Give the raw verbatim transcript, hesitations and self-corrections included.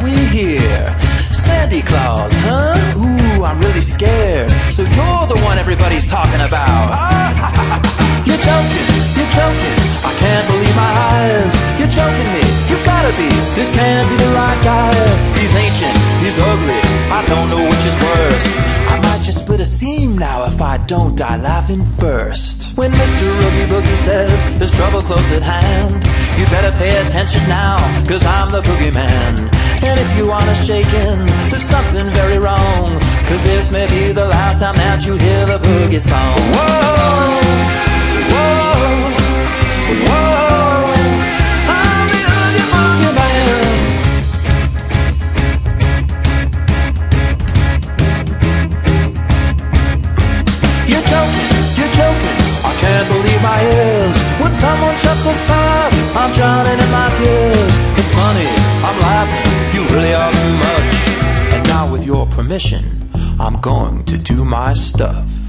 we hear? Santa Claus, huh? Ooh, I'm really scared. So you're the one everybody's talking about. You're joking, you're joking, I can't believe my eyes. You're joking me, you've gotta be. This can't be the right guy. He's ancient, he's ugly, I don't know which is worse. I might just split a seam now if I don't die laughing first. When Mister Oogie Boogie says there's trouble close at hand, you better pay attention now, cause I'm the boogeyman. And if you want a shaking, there's something very wrong, cause this may be the last time that you hear the boogie song. Whoa, whoa, whoa, I'm the Oogie Boogie Man. You're joking, you're joking, I can't believe my ears. Would someone shut this fire? I'm drowning in my tears. It's funny, I'm laughing, you really are too much. And now with your permission, I'm going to do my stuff.